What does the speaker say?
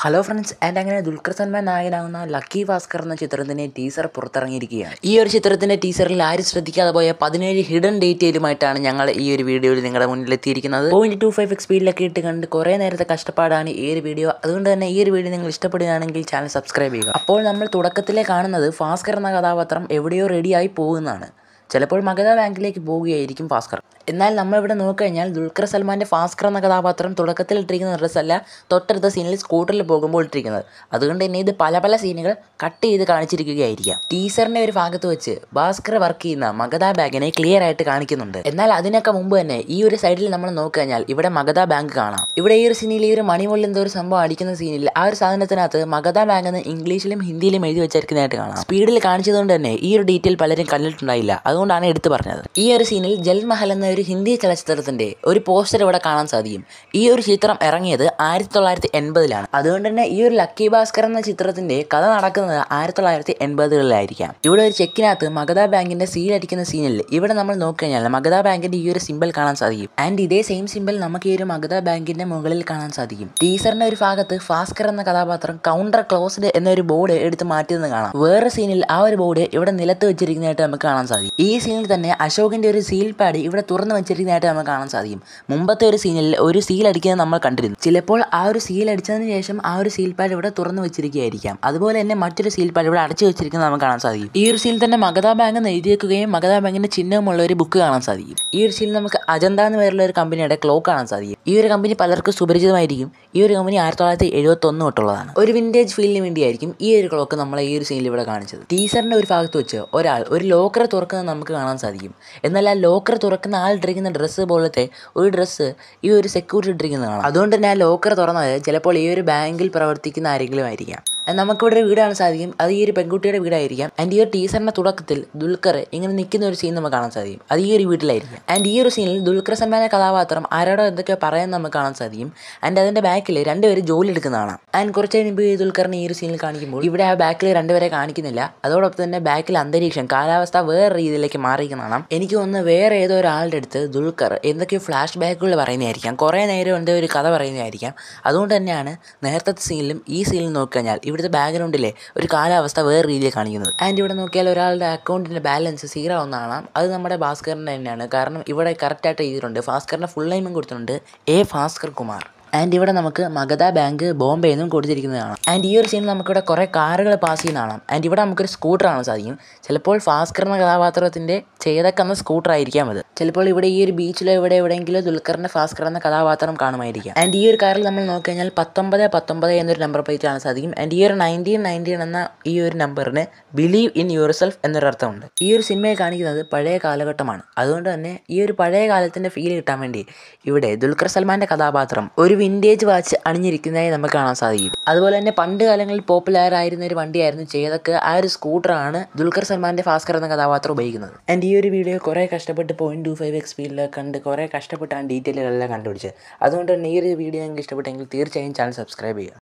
Hello friends and അങ്ങനെ ദുൽഖർ സൽമാൻ നായകനാകുന്ന lucky Bhaskar എന്ന ചിത്രത്തിൻ്റെ ടീസർ പുറത്തിറങ്ങിയിരിക്കുകയാണ്. ഈ ഒരു ചിത്രത്തിൻ്റെ ടീസറിൽ ആരും ശ്രദ്ധിക്കാതെ പോയ 17 ഹിഡൻ ഡീറ്റെയിലുമായിട്ടാണ് ഞങ്ങൾ ഈ ഒരു വീഡിയോയിൽ നിങ്ങളുടെ മുന്നിൽ എത്തിയിരിക്കുന്നത്. 0.25x സ്പീഡിലൊക്കെ ഇട്ട് കണ്ട് കുറേ നേരത്തെ കഷ്ടപ്പാടാണ് ഈ ഒരു വീഡിയോ. അതുകൊണ്ട് തന്നെ ഈ ഒരു വീഡിയോ നിങ്ങൾ ഇഷ്ടപ്പെടുകയാണെങ്കിൽ ചാനൽ സബ്സ്ക്രൈബ് ചെയ്യുക. അപ്പോൾ നമ്മൾ തുടക്കത്തിലെ കാണുന്നത് ഭാസ്കർ എന്ന കഥാപാത്രം എവിടെയോ റെഡിയായി പോകുന്നതാണ്. ചിലപ്പോൾ മഗധ ബാങ്കിലേക്ക് പോവുകയായിരിക്കും ഭാസ്കർ. എന്നാൽ നമ്മളിവിടെ നോക്കിക്കഴിഞ്ഞാൽ ദുൽഖർ സൽമാൻ്റെ ഭാസ്കർ എന്ന കഥാപാത്രം തുടക്കത്തിൽ ഇട്ടിരിക്കുന്ന ഡ്രസ്സല്ല തൊട്ടടുത്ത സീനിൽ സ്കൂട്ടറിൽ പോകുമ്പോൾ ഇട്ടിരിക്കുന്നത്. അതുകൊണ്ട് തന്നെ ഇത് പല സീനുകൾ കട്ട് ചെയ്ത് കാണിച്ചിരിക്കുകയായിരിക്കാം. ടീസറിൻ്റെ ഒരു ഭാഗത്ത് വെച്ച് ഭാസ്കർ വർക്ക് ചെയ്യുന്ന മഗധ ബാങ്കിനെ ക്ലിയർ ആയിട്ട് കാണിക്കുന്നുണ്ട്. എന്നാൽ അതിനൊക്കെ മുമ്പ് തന്നെ ഈ ഒരു സൈഡിൽ നമ്മൾ നോക്കിക്കഴിഞ്ഞാൽ ഇവിടെ മഗധ ബാങ്ക് കാണാം. ഇവിടെ ഈ ഒരു സീനിൽ ഈ ഒരു മണിമുള്ളിൽ എന്തോ ഒരു സംഭവം അടിക്കുന്ന സീനിൽ ആ ഒരു സാധനത്തിനകത്ത് മഗധ ബാങ്ക് എന്ന് ഇംഗ്ലീഷിലും ഹിന്ദിയിലും എഴുതി വെച്ചിരിക്കുന്നതായിട്ട് കാണാം. സ്പീഡിൽ കാണിച്ചതുകൊണ്ട് തന്നെ ഈ ഒരു ഡീറ്റെയിൽ പലരും കണ്ടിട്ടുണ്ടായില്ല. അതുകൊണ്ടാണ് എടുത്തു പറഞ്ഞത്. ഈ ഒരു സീനിൽ ജൽമഹൽ എന്ന ഒരു ഹിന്ദി ചലച്ചിത്രത്തിന്റെ ഒരു പോസ്റ്റർ ഇവിടെ കാണാൻ സാധിക്കും. ഈ ഒരു ചിത്രം ഇറങ്ങിയത് 1980-ലാണ്. അതുകൊണ്ട് തന്നെ ഈ ഒരു ലക്കി ഭാസ്കർ എന്ന ചിത്രത്തിന്റെ കഥ നടക്കുന്നത് 1980-കളിലായിരിക്കാം. ഇവിടെ ഒരു ചെക്കിനകത്ത് മഗധ ബാങ്കിന്റെ സീൽ അടിക്കുന്ന സീനിൽ ഇവിടെ നമ്മൾ നോക്കിക്കഴിഞ്ഞാൽ മഗധ ബാങ്കിന്റെ ഈ ഒരു സിമ്പിൾ കാണാൻ സാധിക്കും. ആൻഡ് ഇതേ സെയിം സിമ്പിൾ നമുക്ക് ഈ ഒരു മഗധ ബാങ്കിന്റെ മുകളിൽ കാണാൻ സാധിക്കും. ടീസറിന്റെ ഒരു ഭാഗത്ത് ഭാസ്കർ എന്ന കഥാപാത്രം കൗണ്ടർ ക്ലോസ്ഡ് എന്നൊരു ബോർഡ് എടുത്ത് മാറ്റിയെന്ന് കാണാം. വേറെ സീനിൽ ആ ഒരു ബോർഡ് ഇവിടെ നിലത്ത് വെച്ചിരിക്കുന്നതായിട്ട് നമുക്ക് കാണാൻ സാധിക്കും. ഈ സീനിൽ തന്നെ അശോകിന്റെ ഒരു സീൽ പാഡ് ഇവിടെ തുറന്നു വെച്ചിരിക്കുന്നതായിട്ട് നമുക്ക് കാണാൻ സാധിക്കും. മുമ്പത്തെ ഒരു സീനിൽ ഒരു സീൽ അടിക്കുന്നത് നമ്മൾ കണ്ടിരുന്നു. ചിലപ്പോൾ ആ ഒരു സീൽ അടിച്ചതിന് ശേഷം ആ ഒരു സീൽ പാഡ് ഇവിടെ തുറന്നു വെച്ചിരിക്കുകയായിരിക്കാം. അതുപോലെ തന്നെ മറ്റൊരു സീൽ പാഡ് ഇവിടെ അടച്ചു വെച്ചിരിക്കുന്നത് നമുക്ക് കാണാൻ സാധിക്കും. ഈ ഒരു സീൽ തന്നെ മഗധ ബാങ്ക് എന്ന് എഴുതിയേക്കുകയും മഗധ ബാങ്കിന്റെ ചിഹ്നമുള്ള ഒരു ബുക്ക് കാണാൻ സാധിക്കും. ഈ ഒരു സീൽ നമുക്ക് അജന്ത എന്ന് പേരുള്ള ഒരു കമ്പനിയുടെ ക്ലോക്ക് കാണാൻ സാധിക്കും. ഈ ഒരു കമ്പനി പലർക്കും സുപരിചിതമായിരിക്കും. ഈ ഒരു കമ്പനി 1971 തൊട്ടുള്ളതാണ്. ഒരു വിന്റേജ് ഫീലിന് വേണ്ടിയായിരിക്കും ഈ ഒരു ക്ലോക്ക് നമ്മളെ ഈ ഒരു സീനിൽ ഇവിടെ കാണിച്ചത്. ടീസറിന്റെ ഒരു ഭാഗത്ത് വെച്ച് ഒരാൾ ഒരു ലോക്കർ തുറക്കുന്നത് നമുക്ക് കാണാൻ സാധിക്കും. എന്നാൽ ആ ലോക്കർ തുറക്കുന്ന ആൾ ഇട്ടിരിക്കുന്ന ഡ്രസ്സ് പോലത്തെ ഒരു ഡ്രസ്സ് ഈ ഒരു സെക്യൂരിറ്റി ഇട്ടിരിക്കുന്നതാണ്. അതുകൊണ്ട് തന്നെ ആ ലോക്കർ തുറന്നത് ചിലപ്പോൾ ഈ ഒരു ബാങ്കിൽ പ്രവർത്തിക്കുന്ന ആരെങ്കിലും ആയിരിക്കാം. നമുക്കിവിടെ ഒരു വീട് കാണാൻ സാധിക്കും. അത് ഈ ഒരു പെൺകുട്ടിയുടെ വീടായിരിക്കാം. ആൻഡ് ഈ ഒരു ടീസറിന്റെ തുടക്കത്തിൽ ദുൽഖർ ഇങ്ങനെ നിൽക്കുന്ന ഒരു സീൻ നമുക്ക് കാണാൻ സാധിക്കും. അത് ഈ ഒരു വീട്ടിലായിരിക്കും. ആൻഡ് ഈ ഒരു സീനിൽ ദുൽഖർ സൽമാന്റെ കഥാപാത്രം ആരോടോ എന്തൊക്കെ പറയാൻ നമുക്ക് കാണാൻ സാധിക്കും. ആൻഡ് അതിന്റെ ബാക്കിൽ രണ്ടുപേരും ജോലി എടുക്കുന്നതാണ്. ആൻഡ് കുറച്ച് മുമ്പ് ഈ ദുൽഖറിനെ ഈ ഒരു സീനിൽ കാണിക്കുമ്പോൾ ഇവിടെ ആ ബാക്കിൽ രണ്ടുപേരെ കാണിക്കുന്നില്ല. അതോടൊപ്പം തന്നെ ബാക്കിൽ അന്തരീക്ഷം കാലാവസ്ഥ വേറെ രീതിയിലേക്ക് മാറിയിരിക്കുന്നതാണ്. എനിക്ക് തോന്നുന്നു വേറെ ഏതോ ഒരാളുടെ അടുത്ത് ദുൽഖർ എന്തൊക്കെയോ ഫ്ലാഷ് ബാക്കുകൾ പറയുന്നതായിരിക്കാം. കുറേ നേരം എന്തോ ഒരു കഥ പറയുന്നതായിരിക്കാം. അതുകൊണ്ട് തന്നെയാണ് നേരത്തെ സീനിലും ഈ സീനിൽ നോക്കിക്കഴിഞ്ഞാൽ ഇവിടുത്തെ ബാക്ക്ഗ്രൗണ്ടിലെ ഒരു കാലാവസ്ഥ വേറെ രീതിയിൽ കാണിക്കുന്നത്. ആൻഡ് ഇവിടെ നോക്കിയാൽ ഒരാളുടെ അക്കൗണ്ടിൻ്റെ ബാലൻസ് 0 ഒന്നാണ്. അത് നമ്മുടെ ഭാസ്കറിൻ്റെ തന്നെയാണ്. കാരണം ഇവിടെ കറക്റ്റായിട്ട് എഴുതിയിട്ടുണ്ട്. ഭാസ്കറിൻ്റെ ഫുൾ നെയിമും കൊടുത്തിട്ടുണ്ട്, എ ഭാസ്കർ കുമാർ. ആൻഡ് ഇവിടെ നമുക്ക് മഗധ ബാങ്ക് ബോംബെ എന്നും കൊടുത്തിരിക്കുന്നതാണ്. ആൻഡ് ഈ ഒരു സീനിൽ നമുക്കിവിടെ കുറേ കാറുകൾ പാസ് ചെയ്യുന്നതാണ്. ആൻഡ് ഇവിടെ നമുക്കൊരു സ്കൂട്ടർ കാണാൻ സാധിക്കും. ചിലപ്പോൾ ഭാസ്കർ എന്ന കഥാപാത്രത്തിൻ്റെ ചേതക് എന്ന സ്കൂട്ടർ ആയിരിക്കാം അത്. ചിലപ്പോൾ ഇവിടെ ഈ ഒരു ബീച്ചിലോ എവിടെയെങ്കിലും ദുൽഖറിൻ്റെ ഭാസ്കർ എന്ന കഥാപാത്രം കാണുമായിരിക്കാം. ആൻഡ് ഈ ഒരു കാറിൽ നമ്മൾ നോക്കിക്കഴിഞ്ഞാൽ 1919 എന്നൊരു നമ്പർ പ്ലേറ്റ് കാണാൻ സാധിക്കും. ആൻഡ് ഈ ഒരു 1919 എന്ന ഈ ഒരു നമ്പറിന് ബിലീവ് ഇൻ യുവർ സെൽഫ് എന്നൊരു അർത്ഥമുണ്ട്. ഈ ഒരു സിനിമയെ കാണിക്കുന്നത് പഴയ കാലഘട്ടമാണ്. അതുകൊണ്ട് തന്നെ ഈ ഒരു പഴയ കാലത്തിൻ്റെ ഫീൽ കിട്ടാൻ വേണ്ടി ഇവിടെ ദുൽഖർ സൽമാൻ്റെ കഥാപാത്രം ഒരു വിന്റേജ് വാച്ച് അണിഞ്ഞിരിക്കുന്നതായി നമുക്ക് കാണാൻ സാധിക്കും. അതുപോലെ തന്നെ പണ്ട് കാലങ്ങളിൽ പോപ്പുലർ ആയിരുന്ന ഒരു വണ്ടിയായിരുന്നു ചേതക്. ആ ഒരു സ്കൂട്ടറാണ് ദുൽഖർ സൽമാൻ്റെ ഭാസ്കർ എന്ന കഥാപാത്രം ഉപയോഗിക്കുന്നത്. ആൻഡ് ഈ ഒരു വീഡിയോ കുറേ കഷ്ടപ്പെട്ട് 0.25x സ്പീഡിലൊക്കെ കണ്ട് കുറേ കഷ്ടപ്പെട്ടാണ് ഡീറ്റെയിലുകളെല്ലാം കണ്ടുപിടിച്ചത്. അതുകൊണ്ട് തന്നെ ഈ ഒരു വീഡിയോ നിങ്ങൾക്ക് ഇഷ്ടപ്പെട്ടെങ്കിൽ തീർച്ചയായും ചാനൽ സബ്സ്ക്രൈബ് ചെയ്യുക.